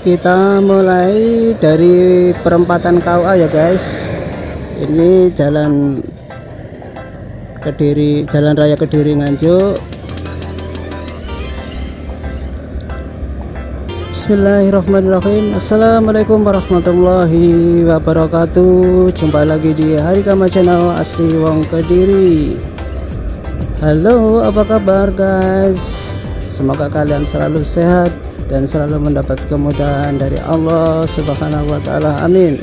Kita mulai dari perempatan KUA ya guys. Ini jalan Kediri, Jalan Raya Kediri Nganjuk. Bismillahirrahmanirrahim. Assalamualaikum warahmatullahi wabarakatuh. Jumpa lagi di Harikama Channel Asli Wong Kediri. Halo, apa kabar guys? Semoga kalian selalu sehat dan selalu mendapat kemudahan dari Allah Subhanahu wa Ta'ala. Amin.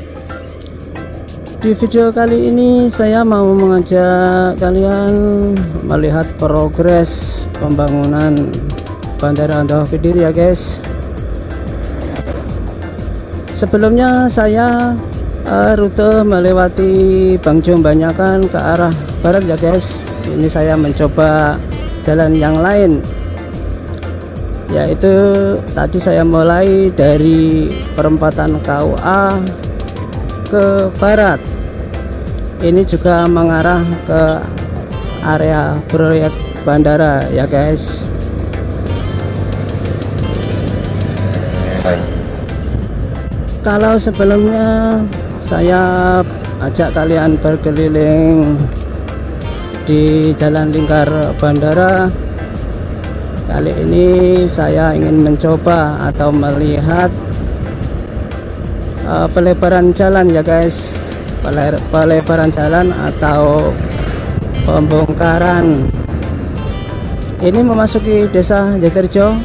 Di video kali ini saya mau mengajak kalian melihat progres pembangunan Bandara Andoh Kediri ya guys. Sebelumnya saya rute melewati Bang Jombanyakan ke arah barat ya guys. Ini saya mencoba jalan yang lain, yaitu tadi saya mulai dari perempatan KUA ke barat. Ini juga mengarah ke area proyek bandara ya guys. Kalau sebelumnya saya ajak kalian berkeliling di jalan lingkar bandara, kali ini saya ingin mencoba atau melihat pelebaran jalan ya guys. Pelebaran jalan atau pembongkaran. Ini memasuki desa Jatirejo.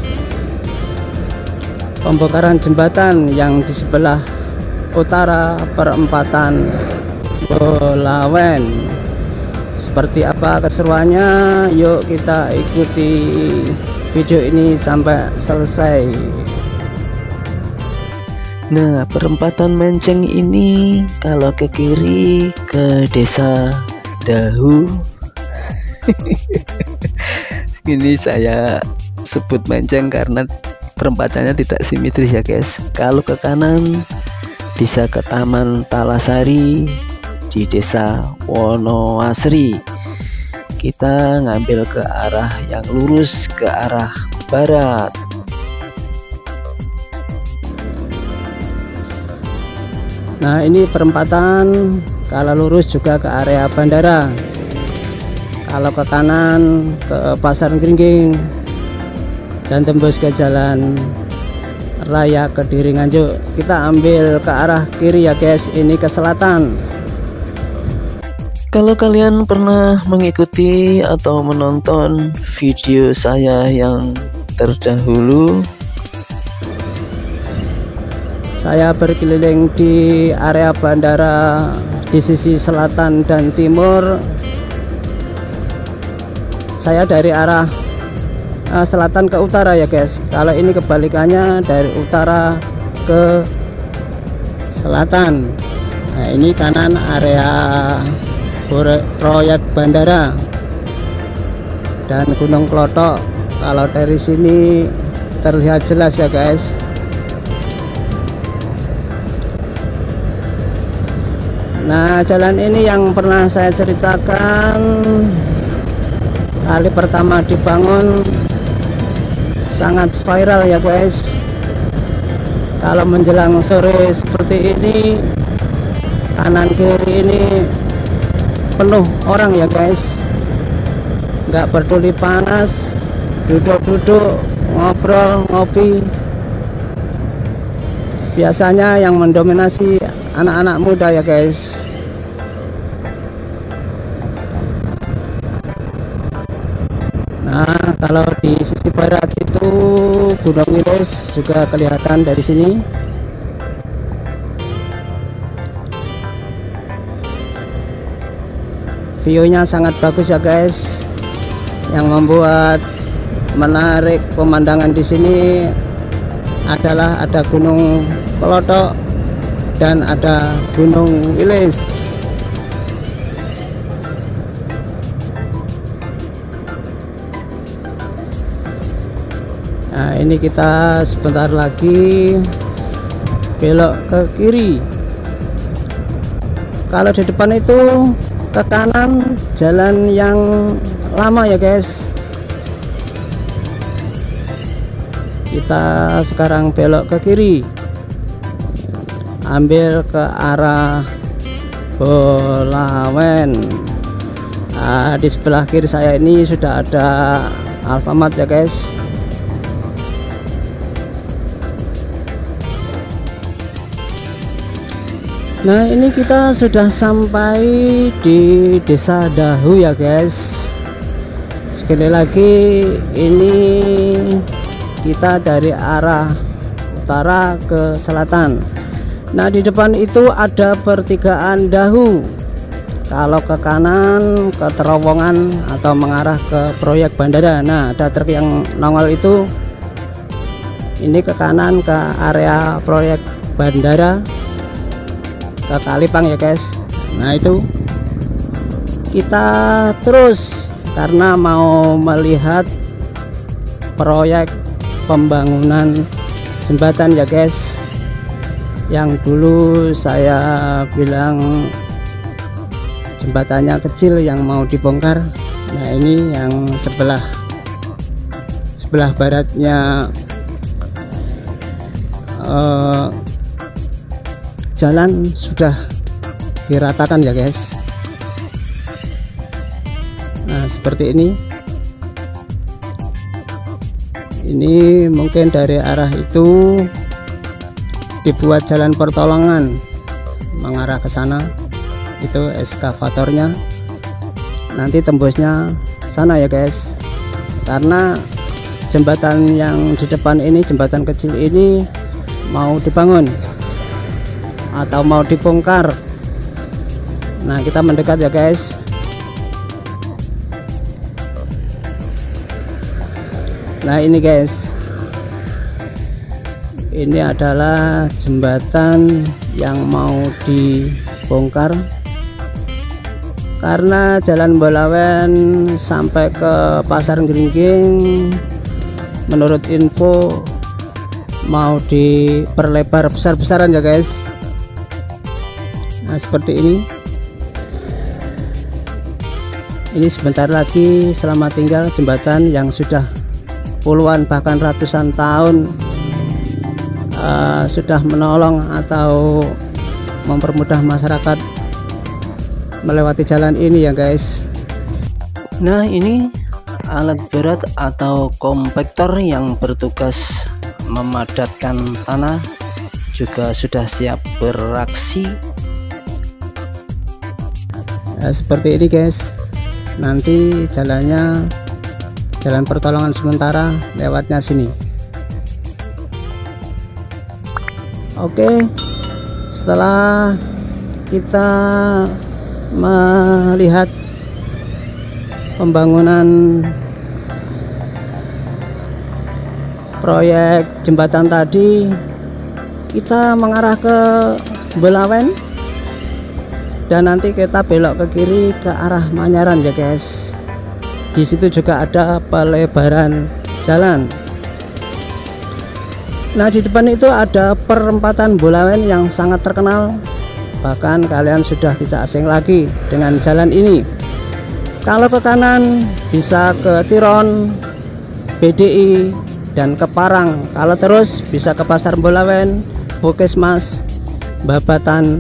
Pembongkaran jembatan yang di sebelah utara perempatan Bolawen. Seperti apa keseruannya? Yuk kita ikuti video ini sampai selesai. Nah, perempatan Menceng ini kalau ke kiri ke desa Dahu. Ini saya sebut Menceng karena perempatannya tidak simetris ya guys. Kalau ke kanan bisa ke Taman Talasari di desa Wonoasri. Kita ngambil ke arah yang lurus ke arah barat. Nah, ini perempatan kalau lurus juga ke area bandara. Kalau ke kanan ke Pasar Gringging dan tembus ke Jalan Raya Kediri Nganjuk. Kita ambil ke arah kiri ya guys, ini ke selatan. Kalau kalian pernah mengikuti atau menonton video saya yang terdahulu, saya berkeliling di area bandara di sisi selatan dan timur. Saya dari arah selatan ke utara ya guys. Kalau ini kebalikannya, dari utara ke selatan. Nah, ini kanan area proyek bandara dan Gunung Klotok. Kalau dari sini terlihat jelas ya guys. Nah, jalan ini yang pernah saya ceritakan kali pertama dibangun sangat viral ya guys. Kalau menjelang sore seperti ini, kanan kiri ini penuh orang ya guys. Nggak peduli panas, duduk-duduk, ngobrol, ngopi. Biasanya yang mendominasi anak-anak muda ya guys. Nah, kalau di sisi barat itu Gunung Wilis juga kelihatan dari sini. View-nya sangat bagus ya guys. Yang membuat menarik pemandangan di sini adalah ada Gunung Klotok dan ada Gunung Wilis. Nah, ini kita sebentar lagi belok ke kiri. Kalau di depan itu ke kanan jalan yang lama ya guys. Kita sekarang belok ke kiri, ambil ke arah Bolawen. Nah, di sebelah kiri saya ini sudah ada Alfamart ya guys. Nah, ini kita sudah sampai di Desa Dahu ya guys. Sekali lagi, ini kita dari arah utara ke selatan. Nah, di depan itu ada pertigaan Dahu. Kalau ke kanan ke terowongan atau mengarah ke proyek bandara. Nah, ada truk yang nongol itu, ini ke kanan ke area proyek bandara, ke Kalipang ya guys. Nah, itu kita terus karena mau melihat proyek pembangunan jembatan ya guys, yang dulu saya bilang jembatannya kecil yang mau dibongkar. Nah, ini yang sebelah baratnya jalan sudah diratakan ya guys. Nah, seperti ini mungkin dari arah itu dibuat jalan pertolongan mengarah ke sana. Itu eskavatornya nanti tembusnya sana ya guys, karena jembatan yang di depan ini, jembatan kecil ini mau dibangun atau mau dibongkar. Nah, kita mendekat ya guys. Nah, ini guys, ini adalah jembatan yang mau dibongkar karena jalan Bolawen sampai ke Pasar Gringging menurut info mau diperlebar besar-besaran ya guys. Nah, seperti ini sebentar lagi selamat tinggal jembatan yang sudah puluhan bahkan ratusan tahun sudah menolong atau mempermudah masyarakat melewati jalan ini ya guys. Nah, ini alat berat atau kompaktor yang bertugas memadatkan tanah juga sudah siap beraksi. Nah, seperti ini guys, nanti jalannya jalan pertolongan sementara lewatnya sini. Oke, setelah kita melihat pembangunan proyek jembatan tadi, kita mengarah ke Bolawen dan nanti kita belok ke kiri ke arah Manyaran ya guys. Di situ juga ada pelebaran jalan. Nah, di depan itu ada perempatan Bolawen yang sangat terkenal, bahkan kalian sudah tidak asing lagi dengan jalan ini. Kalau ke kanan bisa ke Tiron, BDI, dan ke Parang. Kalau terus bisa ke Pasar Bolawen, Puskesmas, Babatan,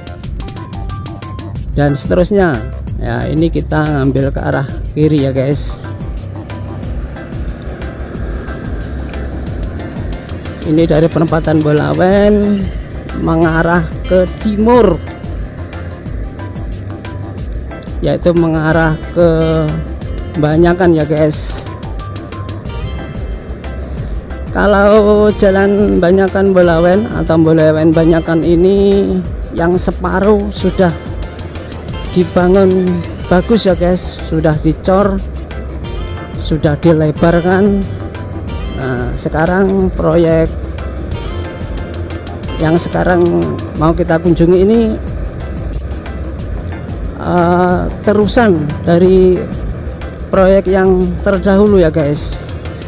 dan seterusnya. Ya, ini kita ngambil ke arah kiri ya guys. Ini dari perempatan Bolawen mengarah ke timur, yaitu mengarah ke Banyakan ya guys. Kalau jalan Banyakan Bolawen atau Bolawen Banyakan ini yang separuh sudah dibangun bagus ya guys, sudah dicor, sudah dilebarkan. Nah, sekarang proyek yang sekarang mau kita kunjungi ini terusan dari proyek yang terdahulu ya guys.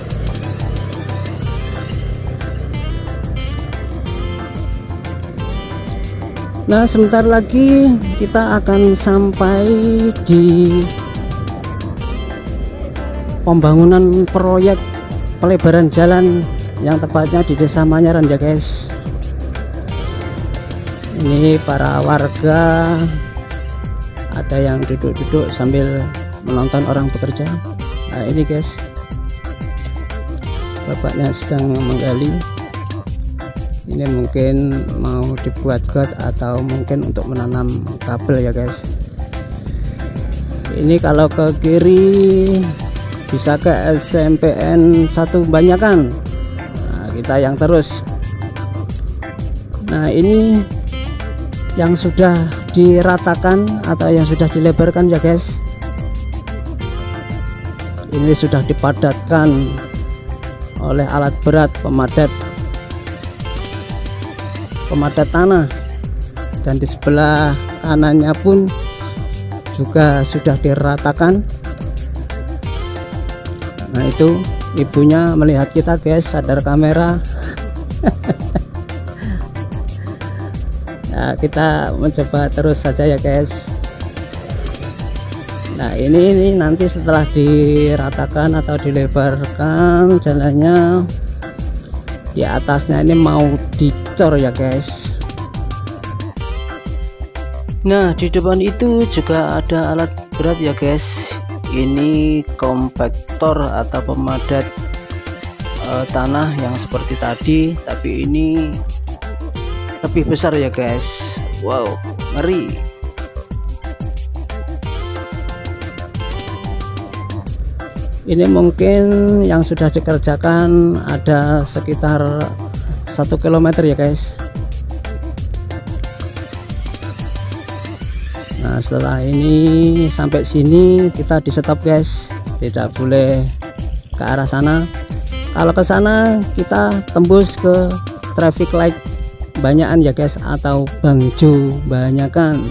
Nah, sebentar lagi kita akan sampai di pembangunan proyek pelebaran jalan yang tepatnya di Desa Manyaran ya guys. Ini para warga, ada yang duduk-duduk sambil menonton orang bekerja. Nah ini guys, bapaknya sedang menggali. Ini mungkin mau dibuat got atau mungkin untuk menanam kabel ya guys. Ini kalau ke kiri bisa ke SMPN 1 Banyakan. Nah, kita yang terus. Nah ini yang sudah diratakan atau yang sudah dilebarkan ya guys. Ini sudah dipadatkan oleh alat berat pemadat tanah, dan di sebelah kanannya pun juga sudah diratakan. Nah itu ibunya melihat kita guys, sadar kamera. Nah kita mencoba terus saja ya guys. Nah ini nanti setelah diratakan atau dilebarkan jalannya, di atasnya ini mau dicor ya guys. Nah di depan itu juga ada alat berat ya guys. Ini kompaktor atau pemadat tanah yang seperti tadi, tapi ini lebih besar ya guys. Wow, ngeri. Ini mungkin yang sudah dikerjakan ada sekitar 1 km ya guys. Nah setelah ini sampai sini kita di stop guys, tidak boleh ke arah sana. Kalau ke sana kita tembus ke traffic light Banyakan ya guys, atau Bangjo Banyakan.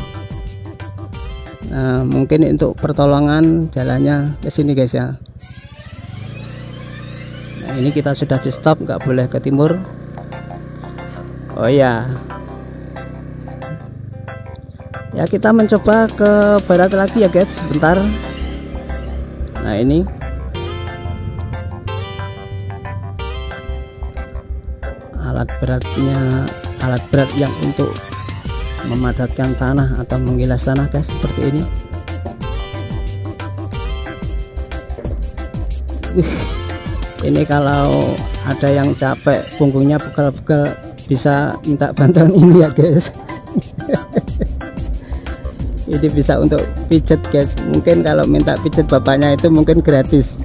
Nah mungkin untuk pertolongan jalannya ke sini guys ya. Nah ini kita sudah di stop, nggak boleh ke timur. Oh ya, ya kita mencoba ke barat lagi ya guys sebentar. Nah ini alat beratnya, alat berat yang untuk memadatkan tanah atau menggilas tanah guys, seperti ini. Ini kalau ada yang capek punggungnya pegal-pegal bisa minta bantuan ini ya guys. Ini bisa untuk pijet guys, mungkin kalau minta pijet bapaknya itu mungkin gratis.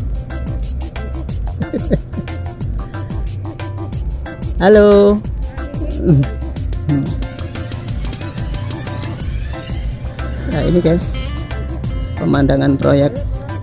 Halo. Nah ini guys pemandangan proyek.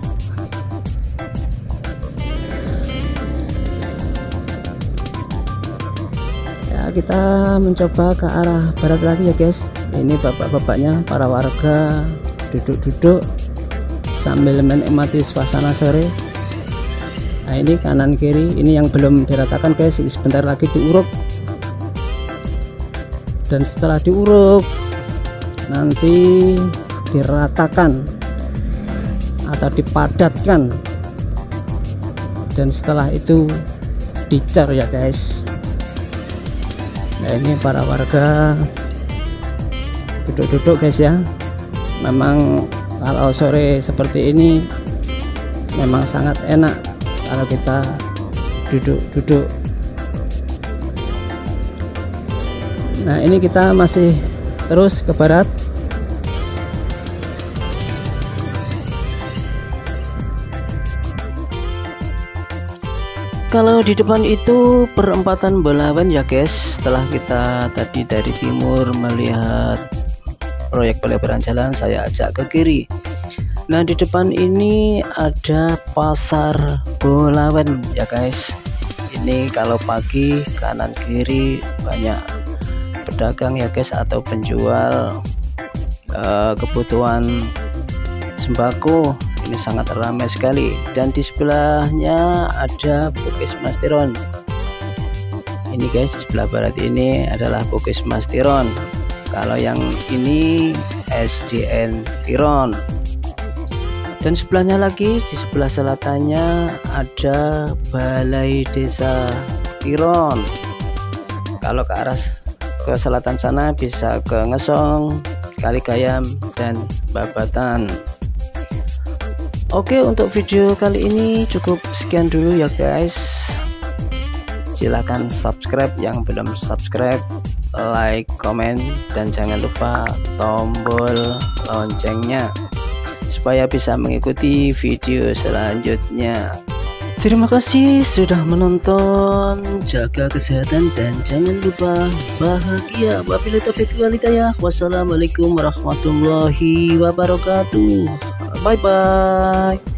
Ya kita mencoba ke arah barat lagi ya guys. Ini bapak-bapaknya, para warga duduk-duduk sambil menikmati suasana sore. Nah ini kanan kiri, ini yang belum diratakan guys, ini sebentar lagi diuruk. Dan setelah diuruk nanti diratakan atau dipadatkan, dan setelah itu dicor ya guys. Nah ini para warga duduk-duduk guys ya. Memang kalau sore seperti ini memang sangat enak kalau kita duduk-duduk. Nah ini kita masih terus ke barat. Kalau di depan itu perempatan Balawan ya guys. Setelah kita tadi dari timur melihat proyek pelebaran jalan, saya ajak ke kiri. Nah di depan ini ada pasar Balawan ya guys. Ini kalau pagi kanan kiri banyak pedagang ya guys, atau penjual kebutuhan sembako. Ini sangat ramai sekali, dan di sebelahnya ada Puskesmas Tiron. Ini guys di sebelah barat ini adalah Puskesmas Tiron. Kalau yang ini SDN Tiron. Dan sebelahnya lagi, di sebelah selatannya ada Balai Desa Piron. Kalau ke arah ke selatan sana bisa ke Ngesong, Kaligayam, dan Babatan. Oke, untuk video kali ini cukup sekian dulu ya guys. Silahkan subscribe yang belum subscribe, like, komen, dan jangan lupa tombol loncengnya supaya bisa mengikuti video selanjutnya. Terima kasih sudah menonton. Jaga kesehatan dan jangan lupa bahagia. Wabillahi taufiq wal hidayah. Wassalamualaikum warahmatullahi wabarakatuh. Bye bye.